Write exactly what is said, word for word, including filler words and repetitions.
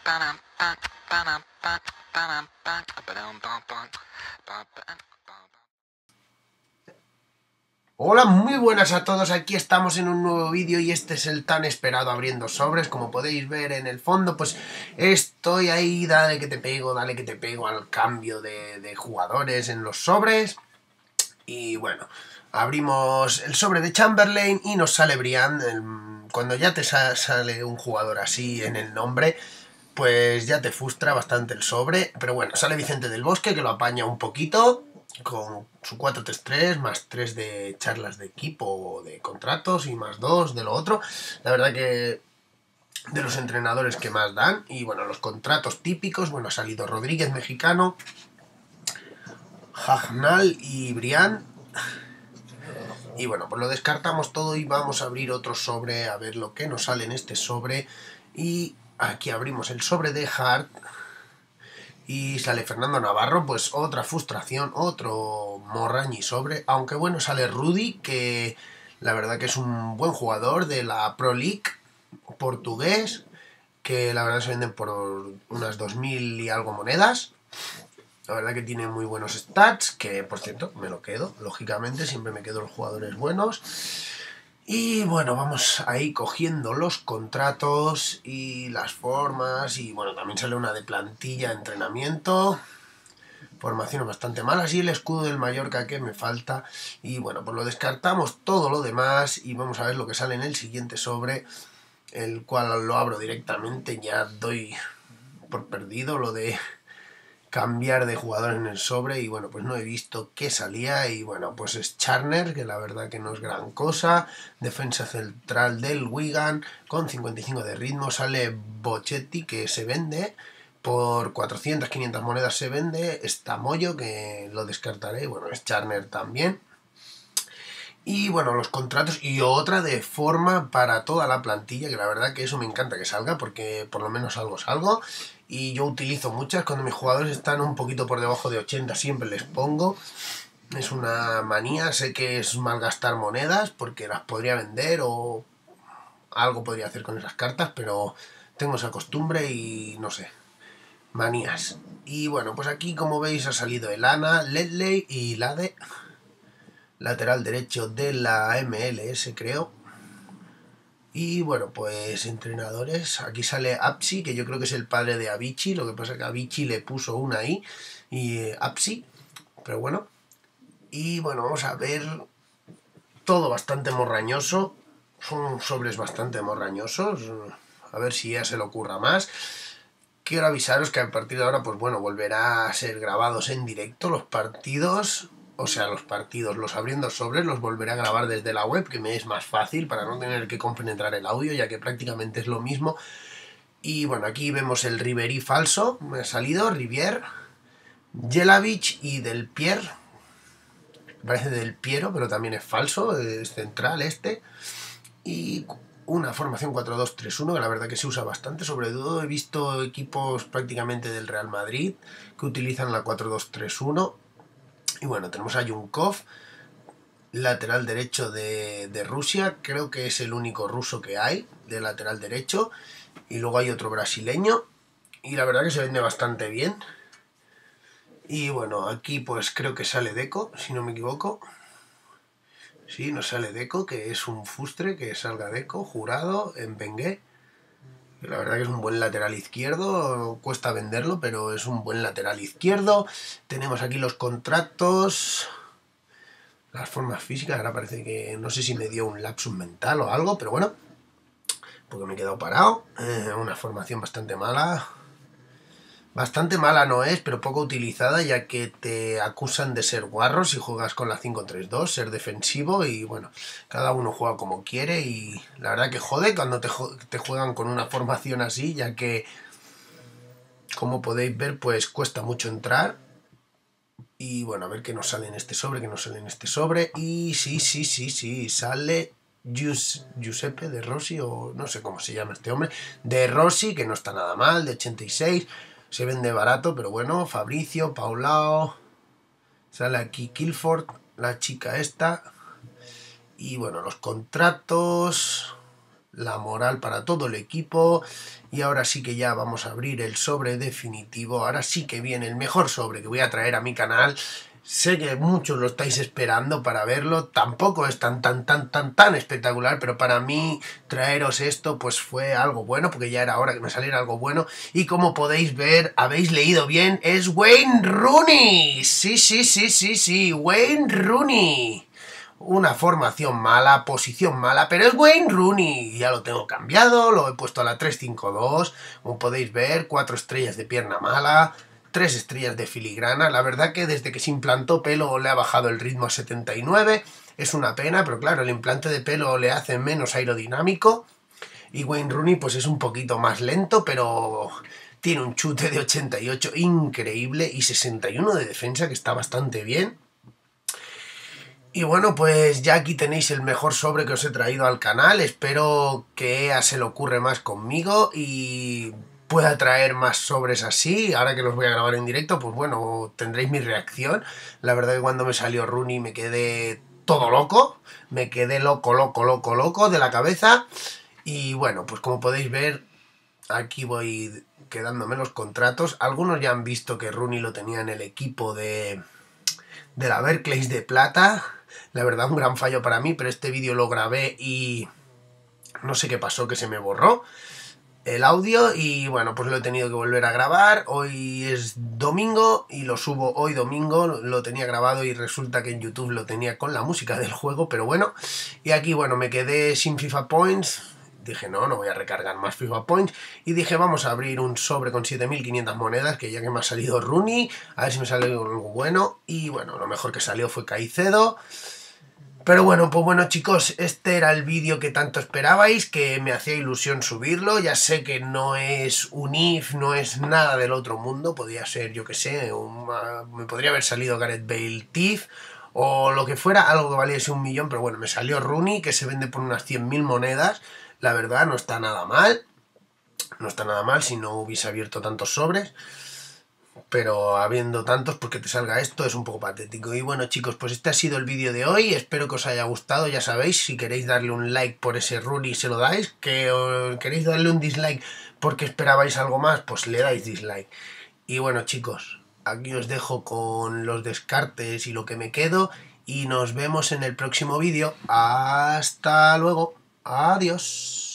Hola, muy buenas a todos, aquí estamos en un nuevo vídeo y este es el tan esperado abriendo sobres. Como podéis ver en el fondo, pues estoy ahí, dale que te pego, dale que te pego al cambio de, de jugadores en los sobres. Y bueno, abrimos el sobre de Chamberlain y nos sale Brian. El, cuando ya te sale un jugador así en el nombre, pues ya te frustra bastante el sobre. Pero bueno, sale Vicente del Bosque, que lo apaña un poquito con su cuatro tres tres, más tres de charlas de equipo o de contratos y más dos de lo otro. La verdad que de los entrenadores que más dan. Y bueno, los contratos típicos, bueno, ha salido Rodríguez mexicano, Jagnal y Brian. Y bueno, pues lo descartamos todo y vamos a abrir otro sobre a ver lo que nos sale en este sobre. Y aquí abrimos el sobre de Hart y sale Fernando Navarro, pues otra frustración, otro morrañi sobre. Aunque bueno, sale Rudy, que la verdad que es un buen jugador de la Pro League portugués, que la verdad se venden por unas dos mil y algo monedas. La verdad que tiene muy buenos stats, que por cierto me lo quedo, lógicamente, siempre me quedo los jugadores buenos. Y bueno, vamos ahí cogiendo los contratos y las formas. Y bueno, también sale una de plantilla, entrenamiento, formaciones bastante malas y el escudo del Mallorca que me falta. Y bueno, pues lo descartamos todo lo demás y vamos a ver lo que sale en el siguiente sobre, el cual lo abro directamente. Ya doy por perdido lo de cambiar de jugador en el sobre y bueno, pues no he visto qué salía. Y bueno, pues es Charner, que la verdad que no es gran cosa, defensa central del Wigan con cincuenta y cinco de ritmo. Sale Bochetti, que se vende por cuatrocientas, quinientas monedas, se vende. Está Moyo, que lo descartaré, bueno, es Charner también. Y bueno, los contratos y otra de forma para toda la plantilla, que la verdad que eso me encanta que salga, porque por lo menos algo salgo. Y yo utilizo muchas, cuando mis jugadores están un poquito por debajo de ochenta siempre les pongo. Es una manía, sé que es malgastar monedas porque las podría vender o algo podría hacer con esas cartas, pero tengo esa costumbre y no sé, manías. Y bueno, pues aquí como veis ha salido Elana, Ledley y Lade, lateral derecho de la M L S creo. Y bueno, pues entrenadores, aquí sale Apsi, que yo creo que es el padre de Avicii, lo que pasa es que Avicii le puso una I y eh, Apsi, pero bueno. Y bueno, vamos a ver, todo bastante morrañoso, son sobres bastante morrañosos, a ver si ya se le ocurra más. Quiero avisaros que a partir de ahora, pues bueno, volverá a ser grabados en directo los partidos. O sea, los partidos, los abriendo sobres, los volveré a grabar desde la web, que me es más fácil para no tener que compenetrar el audio, ya que prácticamente es lo mismo. Y bueno, aquí vemos el Ribery falso, me ha salido, Rivier, Jelavic y Del Pierre. Parece Del Piero, pero también es falso, es central este. Y una formación cuatro dos tres uno, que la verdad que se usa bastante, sobre todo he visto equipos prácticamente del Real Madrid que utilizan la cuatro dos tres uno. Y bueno, tenemos a Yunkov, lateral derecho de, de Rusia, creo que es el único ruso que hay de lateral derecho. Y luego hay otro brasileño y la verdad que se vende bastante bien. Y bueno, aquí pues creo que sale Deco, si no me equivoco. Sí, nos sale Deco, que es un fustre que salga Deco, Jurado, en Bengué. La verdad que es un buen lateral izquierdo, cuesta venderlo, pero es un buen lateral izquierdo. Tenemos aquí los contratos, las formas físicas. Ahora parece que no sé si me dio un lapsus mental o algo, pero bueno, porque me he quedado parado. Eh, una formación bastante mala. Bastante mala no es, pero poco utilizada, ya que te acusan de ser guarro si juegas con la cinco tres dos, ser defensivo. Y bueno, cada uno juega como quiere y la verdad que jode cuando te, te juegan con una formación así, ya que, como podéis ver, pues cuesta mucho entrar. Y bueno, a ver qué nos sale en este sobre, qué nos sale en este sobre. Y sí, sí, sí, sí, sale Gius, Giuseppe de Rossi, o no sé cómo se llama este hombre, de Rossi, que no está nada mal, de ochenta y seis. Se vende barato, pero bueno, Fabricio, Paulao, sale aquí Kilford, la chica esta. Y bueno, los contratos, la moral para todo el equipo. Y ahora sí que ya vamos a abrir el sobre definitivo. Ahora sí que viene el mejor sobre que voy a traer a mi canal. Sé que muchos lo estáis esperando para verlo. Tampoco es tan tan tan tan tan espectacular, pero para mí traeros esto pues fue algo bueno, porque ya era hora que me saliera algo bueno. Y como podéis ver, habéis leído bien, es Wayne Rooney. Sí, sí, sí, sí, sí, Wayne Rooney. Una formación mala, posición mala, pero es Wayne Rooney. Ya lo tengo cambiado, lo he puesto a la tres cinco dos. Como podéis ver, cuatro estrellas de pierna mala, tres estrellas de filigrana. La verdad que desde que se implantó pelo le ha bajado el ritmo a setenta y nueve. Es una pena, pero claro, el implante de pelo le hace menos aerodinámico. Y Wayne Rooney pues es un poquito más lento, pero tiene un chute de ochenta y ocho increíble y sesenta y uno de defensa, que está bastante bien. Y bueno, pues ya aquí tenéis el mejor sobre que os he traído al canal. Espero que E A se le ocurre más conmigo y pueda traer más sobres así. Ahora que los voy a grabar en directo, pues bueno, tendréis mi reacción. La verdad que cuando me salió Rooney me quedé todo loco. Me quedé loco, loco, loco, loco de la cabeza. Y bueno, pues como podéis ver, aquí voy quedándome los contratos. Algunos ya han visto que Rooney lo tenía en el equipo de, de la Barclays de plata. La verdad, un gran fallo para mí, pero este vídeo lo grabé y no sé qué pasó, que se me borró el audio y bueno, pues lo he tenido que volver a grabar. Hoy es domingo y lo subo hoy domingo. Lo tenía grabado y resulta que en YouTube lo tenía con la música del juego, pero bueno. Y aquí, bueno, me quedé sin FIFA Points. Dije, no, no voy a recargar más FIFA Points. Y dije, vamos a abrir un sobre con siete mil quinientas monedas, que ya que me ha salido Rooney, a ver si me sale algo bueno. Y bueno, lo mejor que salió fue Caicedo. Pero bueno, pues bueno chicos, este era el vídeo que tanto esperabais, que me hacía ilusión subirlo. Ya sé que no es un if, no es nada del otro mundo, podría ser, yo que sé, un, me podría haber salido Gareth Bale Tiff o lo que fuera, algo que valiese un millón, pero bueno, me salió Rooney, que se vende por unas cien mil monedas. La verdad, no está nada mal, no está nada mal si no hubiese abierto tantos sobres. Pero habiendo tantos, porque te salga esto es un poco patético. Y bueno chicos, pues este ha sido el vídeo de hoy. Espero que os haya gustado. Ya sabéis, si queréis darle un like por ese Rooney se lo dais. Que os queréis darle un dislike porque esperabais algo más, pues le dais dislike. Y bueno chicos, aquí os dejo con los descartes y lo que me quedo. Y nos vemos en el próximo vídeo. Hasta luego. Adiós.